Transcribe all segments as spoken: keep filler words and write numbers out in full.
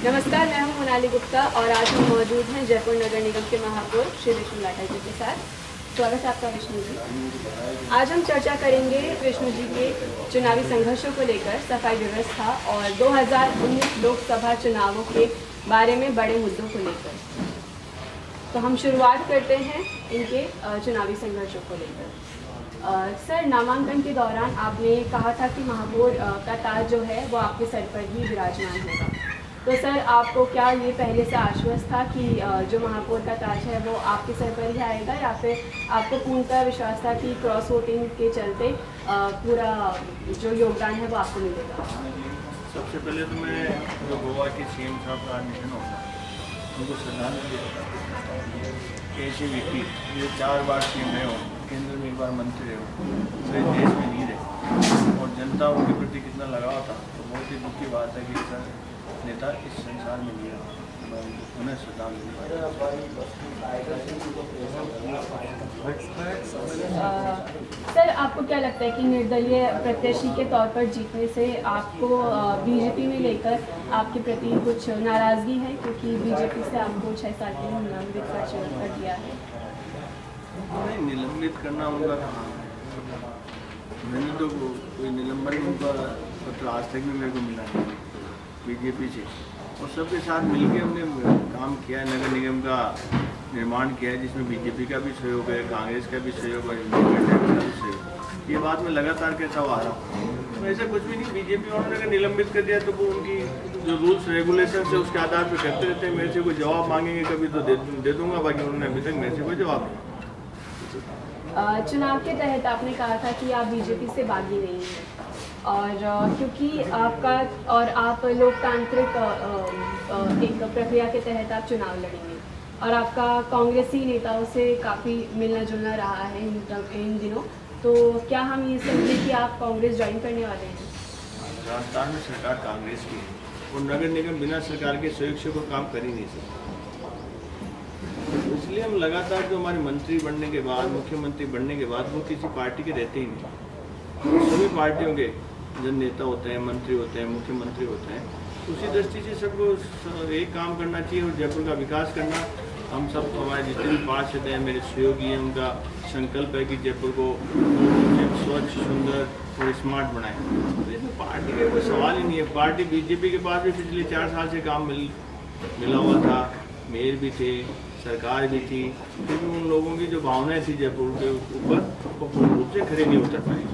नमस्कार, मैं हूं मोनाली गुप्ता और आज हम मौजूद हैं जयपुर नगर निगम के महापौर श्री विष्णु लाटा जी के साथ। स्वागत है आपका विष्णु जी। आज हम चर्चा करेंगे विष्णु जी के चुनावी संघर्षों को लेकर, सफाई व्यवस्था और दो हज़ार उन्नीस लोकसभा चुनावों के बारे में बड़े मुद्दों को लेकर। तो हम शुरुआत करते हैं इनके चुनावी संघर्षों को लेकर। सर, नामांकन के दौरान आपने कहा था कि महापौर का ताज जो है वो आपके सर पर ही विराजमान होगा। तो सर, आपको क्या ये पहले से आश्वस्त था कि जो महापौर का ताज है वो आपके सर पर ही आएगा, या फिर आपको पूर्णतः विश्वास था कि क्रॉस वोटिंग के चलते पूरा जो योगदान है वो आपको मिलेगा? सबसे पहले तो मैं जो गोवा के सीएम साहब का निधन होगा उनको श्रद्धांजलि देता हूँ। ऐसे व्यक्ति जो चार बार सीएम रहे हो, केंद्र में एक बार मंत्री रहे हो, सही देश में नहीं रहे और जनता उनके प्रति कितना लगाव था, तो बहुत ही दुख की बात है कि सर नेता इस संसार में नहीं रहा। उन्हें श्रद्धांजलि। सर, आपको क्या लगता है कि निर्दलीय प्रत्याशी के तौर पर जीतने से आपको बीजेपी में लेकर आपके प्रति कुछ नाराजगी है, क्योंकि बीजेपी से आपको छः साल के लिए निलंबित कर दिया है? नहीं, निलंबित करना उनका कहाँ है। मैंने तो कोई निलंबन उनका पत्र आज तक भी मेरे को मिला नहीं बीजेपी से, और सबके साथ मिलकर हमने काम किया है। नगर निगम का निर्माण किया है जिसमें बीजेपी का भी सहयोग है, कांग्रेस का भी सहयोग है, इंडिपेंडेंट का भी सहयोग। ये बात मैं लगातार कहता हुआ आ रहा हूँ। तो ऐसा कुछ भी नहीं, बीजेपी वालों ने निलंबित कर दिया तो वो उनकी जो रूल्स रेगुलेशन है उसके आधार पर करते रहते हैं। मेरे से कोई जवाब मांगेंगे कभी तो दे, दे दूँगा, बाकी उन्होंने अभी तक मेरे से कोई जवाब नहीं। चुनाव के तहत आपने कहा था कि आप बीजेपी से बागी नहीं हैं, और क्योंकि आपका और आप लोकतांत्रिक एक प्रक्रिया के तहत आप चुनाव लड़ेंगे और आपका कांग्रेसी नेताओं से काफ़ी मिलना जुलना रहा है इन, इन दिनों, तो क्या हम ये समझें कि आप कांग्रेस ज्वाइन करने वाले हैं? राजस्थान में सरकार कांग्रेस की है और नगर निगम बिना सरकार के सहयोग से कोई काम कर ही नहीं सकता। इसलिए हम लगातार जो हमारे मंत्री बनने के बाद, मुख्यमंत्री बनने के बाद, वो किसी पार्टी के रहते ही नहीं। सभी पार्टियों के जो नेता होते हैं, मंत्री होते हैं, मुख्यमंत्री होते हैं, उसी दृष्टि से सबको एक काम करना चाहिए और जयपुर का विकास करना। हम सब हमारे जितने भी पार्षद हैं, मेरे सहयोगी हैं, उनका संकल्प है कि जयपुर को स्वच्छ, सुंदर और स्मार्ट बनाएं। तो इसमें पार्टी का कोई सवाल ही नहीं है। पार्टी बीजेपी के पास भी पिछले चार साल से काम मिल मिला हुआ था, मेयर भी थे, सरकार भी थी, फिर भी उन लोगों की जो भावनाएं थी जयपुर के ऊपर वो पूर्ण रूप से खड़े नहीं उतर पाए।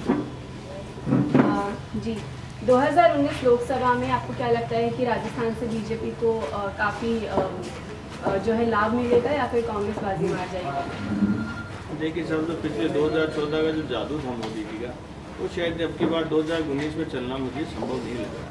जी, दो हज़ार उन्नीस लोकसभा में आपको क्या लगता है कि राजस्थान से बीजेपी को काफ़ी जो है लाभ मिलेगा, या फिर कांग्रेस बाजी मार जाएगी? देखिए, सब तो पिछले दो हज़ार चौदह का जो जादू था मोदी जी का, वो शायद अब की बार दो हज़ार उन्नीस में चलना मुझे संभव नहीं लग रहा है।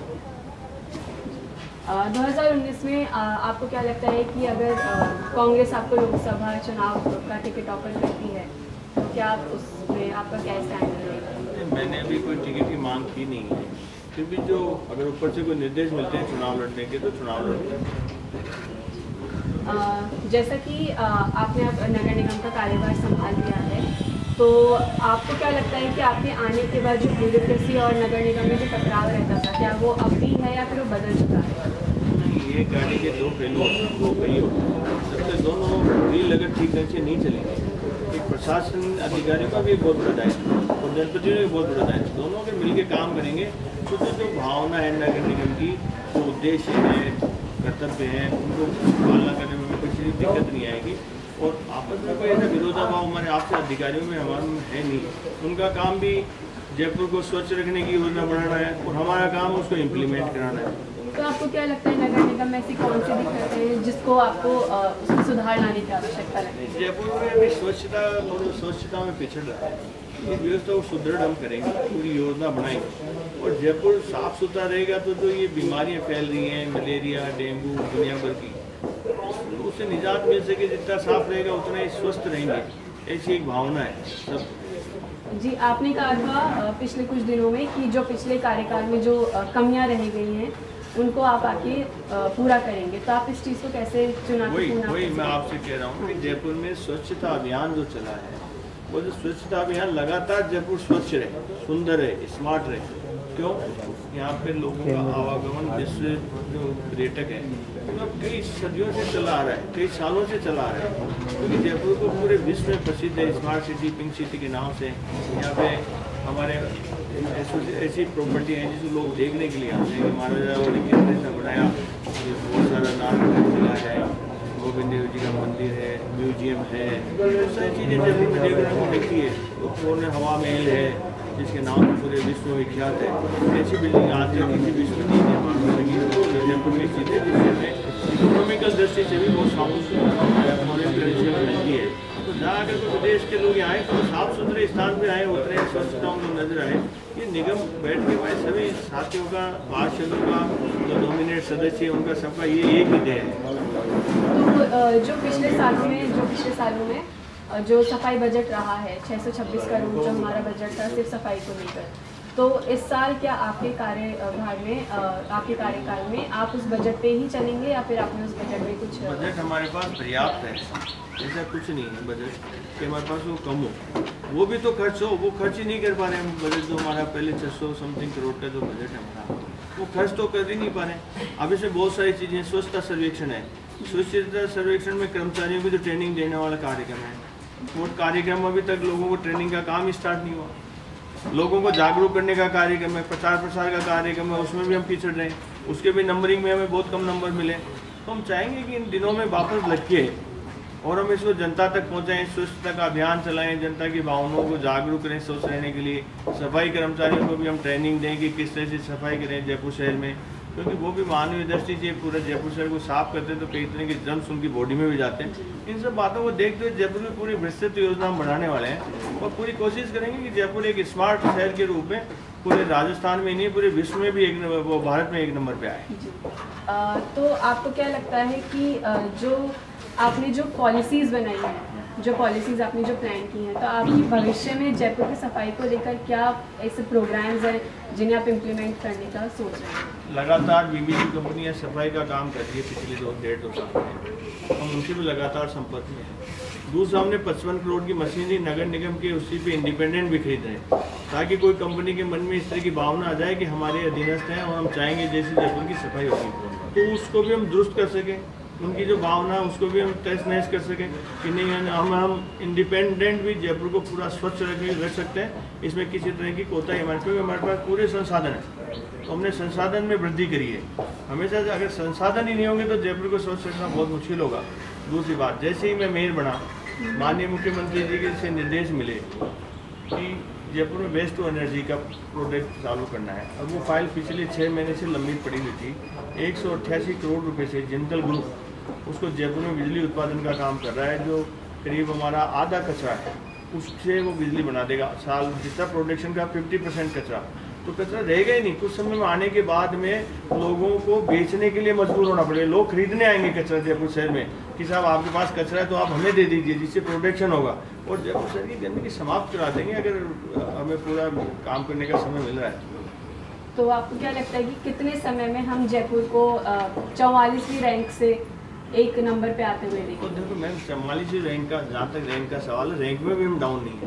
दो हज़ार उन्नीस में आ, आपको क्या लगता है कि अगर कांग्रेस आपको लोकसभा चुनाव का टिकट ऑफर करती है तो क्या आप उसमें आपका क्या स्टैंड रहेगा? मैंने अभी कोई टिकट की मांग की नहीं है, फिर भी जो अगर ऊपर से कोई निर्देश मिलते हैं चुनाव लड़ने के तो चुनाव लड़ते हैं। जैसा कि आ, आपने अब नगर निगम का कार्यभार संभाल लिया है, तो आपको क्या लगता है कि आपके आने के बाद जो ब्यूरोक्रेसी और नगर निगम में जो टकराव रहता था, क्या वो अब भी है या फिर वो बदल चुका है? नहीं, ये गाड़ी के दो पहलू वो पहिए सबसे दोनों व्हील अगर ठीक ढंग से नहीं चलेंगे, एक प्रशासन अधिकारियों का भी एक बहुत बड़ा दायित्व और जनप्रतिनिधियों का भी बहुत बड़ा दायित्व, दोनों के मिलकर काम करेंगे तो जो जो भावना है नगर निगम की, जो उद्देश्य है, कर्तव्य है, उनको पालना करने में किसी भी दिक्कत नहीं आएगी। और आपस में कोई ऐसा विरोधाभाव हमारे आपसे अधिकारियों में हमारे में है नहीं। उनका काम भी जयपुर को स्वच्छ रखने की योजना बनाना है और हमारा काम उसको इम्प्लीमेंट कराना है। तो आपको क्या लगता है नगर निगम में ऐसी कौन सी दिक्कतें हैं जिसको आपको उसमें सुधार लाने की आवश्यकता लगती है? जयपुर में अभी स्वच्छता और स्वच्छता में पिछड़ रहा है, ये व्यवस्था को सुदृढ़ हम करेंगे, पूरी योजना बनाएंगे और जयपुर साफ सुथरा रहेगा तो जो ये बीमारियाँ फैल रही हैं, मलेरिया, डेंगू, दुनिया भर की, तो उससे निजात मिल सके। जितना साफ रहेगा उतना ही स्वस्थ रहेंगे, ऐसी एक भावना है सब। जी, आपने कहा था पिछले कुछ दिनों में कि जो पिछले कार्यकाल में जो कमियां रह गई हैं उनको आप आके पूरा करेंगे, तो आप इस चीज़ को कैसे चुनौतीपूर्ण? वही वही मैं आपसे कह रहा हूँ कि जयपुर में स्वच्छता अभियान जो चला है, वो जो स्वच्छता अभियान लगातार जयपुर स्वच्छ रहे, सुंदर रहे, स्मार्ट रहे, क्यों? यहाँ पे लोगों का आवागमन विश्व जो पर्यटक है मतलब कई सदियों से चला आ रहा है, कई सालों से चला आ रहा है, क्योंकि तो जयपुर को पूरे विश्व में प्रसिद्ध है स्मार्ट सिटी, पिंक सिटी के नाम से। यहाँ पे हमारे ऐसी प्रॉपर्टी हैं जिसको लोग देखने के लिए आते हैं कि महाराजा वाली किस तरह से बनाया, बहुत सारा नाम मिला है, गोविंद देव जी का मंदिर है, म्यूजियम है, बहुत सारी चीज़ें जयपुर में देखने को मिलती है। तो पूर्ण हवा महल है जिसके नाम पूरे विश्व में विख्यात है। ऐसी बिल्डिंग आज तक किसी विश्व की निर्माण लगी जयपुर में स्थित है, जिसमें इकोनॉमिकल दृष्टि से भी बहुत फॉरेन मिलती है। तो जहाँ अगर कोई विदेश के लोग आए तो साफ सुथरे स्थान पे आए, उतरे स्वच्छता उनको नजर आए। ये निगम बैठ के भाई सभी साथियों का, पार्षदों का, जो नॉमिनेट सदस्य है उनका सबका ये एक ही है। तो जो पिछले सालों में जो पिछले सालों में जो सफाई बजट रहा है छः सौ छब्बीस करोड़ जो हमारा बजट था सिर्फ सफाई को लेकर, तो इस साल क्या आपके कार्यभार में आपके कार्यकाल में आप उस बजट पे ही चलेंगे या फिर आपने उस बजट में कुछ? बजट हमारे पास पर्याप्त है, ऐसा कुछ नहीं है बजट कि हमारे पास वो कम हो, वो भी तो खर्च हो, वो खर्च ही नहीं कर पा रहे हम। बजट जो हमारा पहले छः सौ समथिंग करोड़ का जो बजट है हमारा, वो खर्च तो कर ही नहीं पा रहे। अब इसमें बहुत सारी चीज़ें, स्वच्छता सर्वेक्षण है, स्वच्छता सर्वेक्षण में कर्मचारियों को जो ट्रेनिंग देने वाला कार्यक्रम है, वो कार्यक्रम अभी तक लोगों को ट्रेनिंग का काम स्टार्ट नहीं हुआ। लोगों को जागरूक करने का कार्यक्रम है, प्रचार प्रसार का कार्यक्रम है, उसमें भी हम पिछड़ रहे हैं, उसके भी नंबरिंग में हमें बहुत कम नंबर मिले। तो हम चाहेंगे कि इन दिनों में वापस लग के और हम इसको जनता तक पहुंचाएं, स्वच्छता का अभियान चलाएं, जनता की भावनाओं को जागरूक करें स्वच्छ रहने के लिए। सफाई कर्मचारियों को भी हम ट्रेनिंग दें कि किस तरह से सफाई करें जयपुर शहर में, क्योंकि वो भी मानवीय दृष्टि से पूरा जयपुर शहर को साफ करते हैं तो कई तरह के जर्म्स उनकी बॉडी में भी जाते हैं। इन सब बातों को देखते हुए जयपुर में पूरी विस्तृत योजना हम बनाने वाले हैं और पूरी कोशिश करेंगे कि जयपुर एक स्मार्ट शहर के रूप में पूरे राजस्थान में नहीं पूरे विश्व में भी एक वो भारत में एक नंबर पे आए। तो आपको क्या लगता है कि जो आपने जो पॉलिसीज़ बनाई हैं, जो पॉलिसीज़ आपने जो प्लान की हैं, तो आपकी भविष्य में जयपुर की सफाई को लेकर क्या ऐसे प्रोग्राम्स हैं जिन्हें आप इम्प्लीमेंट करने का सोच रहे हैं? लगातार बीबीसी कंपनियां सफाई का काम कर रही है पिछले दो डेढ़ दो साल में, हम उनसे भी लगातार संपर्क में हैं। दूसरा, हमने पचपन करोड़ की मशीनरी नगर निगम के उसी पे इंडिपेंडेंट भी खरीद रहे हैं, ताकि कोई कंपनी के मन में इस तरह की भावना आ जाए कि हमारे अधीनस्थ हैं और हम चाहेंगे जैसे जयपुर की सफाई होगी, तो उसको भी हम दुरुस्त कर सकें, उनकी जो भावना है उसको भी हम तहस नहस कर सकें कि नहीं हम हम इंडिपेंडेंट भी जयपुर को पूरा स्वच्छ रख रख सकते हैं। इसमें किसी तरह की कोताही हमारे क्योंकि हमारे पास पूरे संसाधन है, तो हमने संसाधन में वृद्धि करी है। हमेशा अगर संसाधन ही नहीं होंगे तो जयपुर को स्वच्छ रखना बहुत मुश्किल होगा। दूसरी बात, जैसे ही मैं मेयर बना, माननीय मुख्यमंत्री जी के से निर्देश मिले कि जयपुर में वेस्ट टू एनर्जी का प्रोजेक्ट चालू करना है, और वो फाइल पिछले छः महीने से लंबी पड़ी हुई थी। एक सौ अट्ठासी करोड़ रुपए से जिंदल ग्रुप उसको जयपुर में बिजली उत्पादन का काम कर रहा है, जो करीब हमारा आधा कचरा है उससे वो बिजली बना देगा। साल जितना प्रोडक्शन का पचास परसेंट कचरा, तो कचरा रहेगा ही नहीं। कुछ समय में आने के बाद में लोगों को बेचने के लिए मजबूर होना पड़ेगा, लोग खरीदने आएंगे कचरा जयपुर शहर में कि साहब आपके पास कचरा है तो आप हमें दे दीजिए, जिससे प्रोडक्शन होगा और जयपुर शहर की गंदगी समाप्त करा देंगे अगर हमें पूरा काम करने का समय मिल रहा है। तो आपको क्या लगता है कि कितने समय में हम जयपुर को चौवालीसवीं रैंक से एक नंबर पे आते हुए देखें? तो देखो मैम, चौवालीसवीं रैंक का जहाँ तक रैंक का सवाल है, रैंक में भी हम डाउन नहीं है।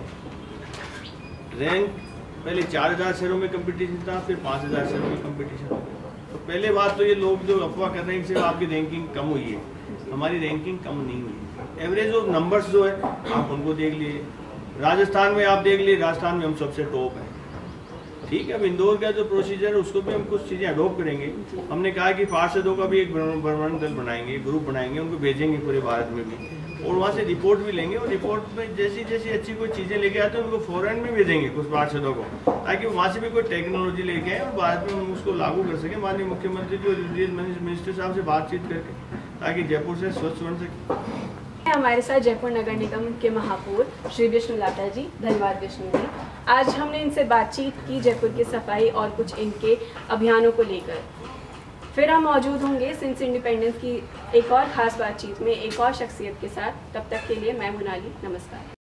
रैंक पहले चार हज़ार शहरों में कंपटीशन था, फिर पाँच हज़ार शहरों में कंपटीशन हो गया। तो पहले बात तो ये लोग जो अफवाह कर रहे हैं कि सिर्फ आपकी रैंकिंग कम हुई है, हमारी रैंकिंग कम नहीं हुई। एवरेज ऑफ नंबर्स जो है आप उनको देख लिए, राजस्थान में आप देख लिए, राजस्थान में हम सबसे टॉप हैं। ठीक है, अब इंदौर का जो प्रोसीजर है उसको भी हम कुछ चीज़ें अडोप्ट करेंगे। हमने कहा कि पार्षदों का भी एक भ्रमण दल बनाएंगे, ग्रुप बनाएंगे, उनको भेजेंगे पूरे भारत में भी, और वहाँ से रिपोर्ट भी लेंगे, और रिपोर्ट में जैसी जैसी अच्छी कोई चीज़ें लेके आते हैं उनको फॉरेन में भेजेंगे कुछ पार्षदों को, ताकि वहाँ से भी कोई टेक्नोलॉजी लेके आए और भारत में हम उसको लागू कर सकें माननीय मुख्यमंत्री जी और मिनिस्टर साहब से बातचीत करके, ताकि जयपुर से स्वच्छ बन सके। हमारे साथ जयपुर नगर निगम के महापौर श्री विष्णु लाटा जी, धन्यवाद विष्णु जी। आज हमने इनसे बातचीत की जयपुर की सफाई और कुछ इनके अभियानों को लेकर। फिर हम मौजूद होंगे सिंस इंडिपेंडेंस की एक और खास बातचीत में एक और शख्सियत के साथ। तब तक के लिए मैं मोनाली, नमस्कार।